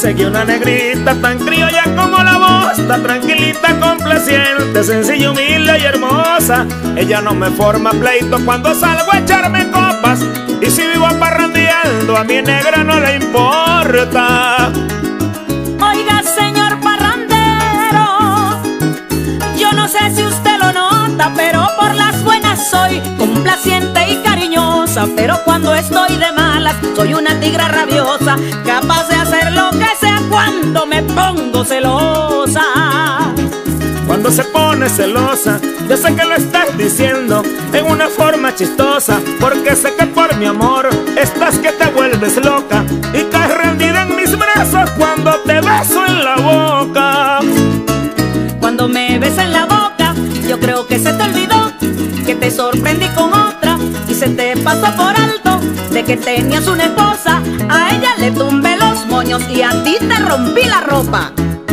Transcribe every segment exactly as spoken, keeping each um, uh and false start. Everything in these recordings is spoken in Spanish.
conseguí una negrita tan criolla como la voz, tan tranquilita, complaciente, sencilla, humilde y hermosa. Ella no me forma pleito cuando salgo a echarme copas, y si vivo parrandeando a mi negra no le importa. Oiga, señor parrandero, yo no sé si usted lo nota, pero por las buenas soy complaciente y cariñosa, pero cuando estoy de malas soy una tigra rabiosa, capaz de hacer lo que sea cuando me pongo celosa. Cuando se pone celosa, yo sé que lo estás diciendo en una forma chistosa, porque sé que por mi amor estás que te vuelves loca y caes rendida en mis brazos cuando te beso en la boca. Cuando me ves en la boca, yo creo que se te olvidó que te sorprendí con otra, y se te pasó por alto de que tenías una esposa. A ella le tumbé los moños y a ti te rompí la ropa.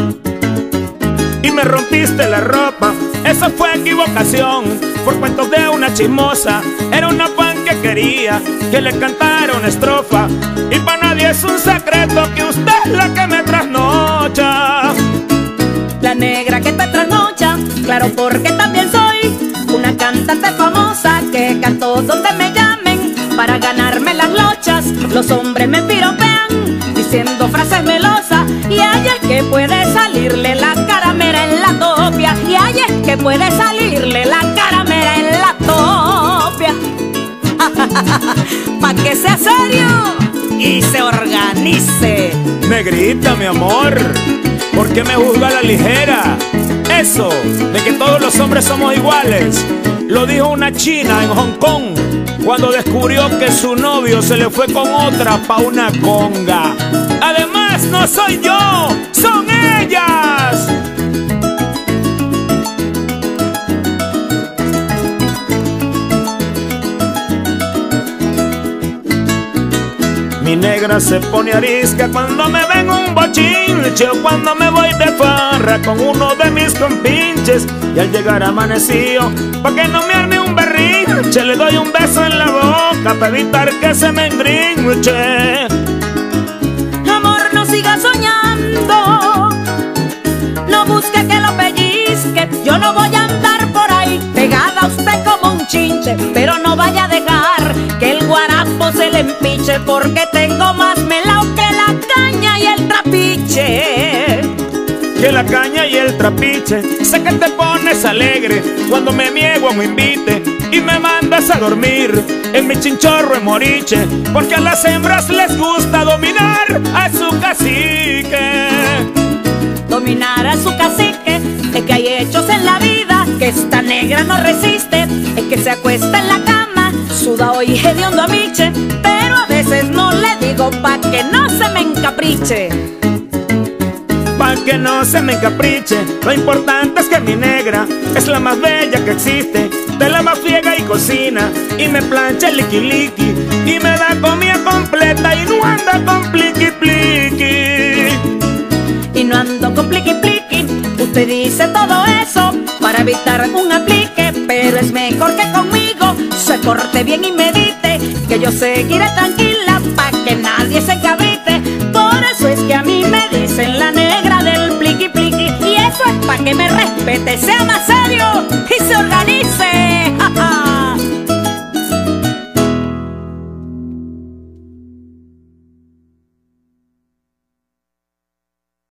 Y me rompiste la ropa, eso fue equivocación, por cuentos de una chismosa. Era una fan que quería que le cantara una estrofa, y para nadie es un secreto que usted es la que me trasnocha. La negra que te trasnocha, claro, porque también soy una cantante famosa que canto donde me llamen para ganarme las lochas. Los hombres me piropean diciendo frases melosas, y hay el que puede salirle la caramera en la topia, y hay el que puede salirle la caramera en la topia. Pa' que sea serio y se organice. Negrita, mi amor, ¿por qué me juzga a la ligera? Eso de que todos los hombres somos iguales lo dijo una china en Hong Kong cuando descubrió que su novio se le fue con otra pa' una conga. Además, no soy yo, son ellas. Mi negra se pone arisca cuando me ven un bochinche, o cuando me voy de farra con uno de mis compinches, y al llegar amanecido, pa' que no me arme un berrinche, le doy un beso en la boca para evitar que se me engrinche. Amor, no siga soñando, no busque que lo pellizque, yo no voy a andar por ahí pegada a usted como un chinche, pero no vaya a dejar que el guarapo se le empiche, porque tengo más melao que la caña y el trapiche. Que la caña y el trapiche, sé que te pones alegre cuando me niego a un invite y me mandas a dormir en mi chinchorro en Moriche, porque a las hembras les gusta dominar a su cacique. Dominar a su cacique, es que hay hechos en la vida que esta negra no resiste, es que se acuesta en la cama, suda y hediondo a miche, pero a veces no le digo pa' que no se me encapriche. Pa' que no se me encapriche, lo importante es que mi negra es la más bella que existe, de la más friega y cocina, y me plancha el liqui liqui, y me da comida completa, y no anda con pliqui pliqui. Y no ando con pliqui pliqui, usted dice todo eso para evitar un aplique, pero es mejor que conmigo se corte bien y medite, que yo seguiré tranquila pa' que nadie se encabrite. Por eso es que a mí me dicen la negra del pliqui pliqui, y eso es pa' que me respete, sea más serio y se organice. ¡Ja, ja!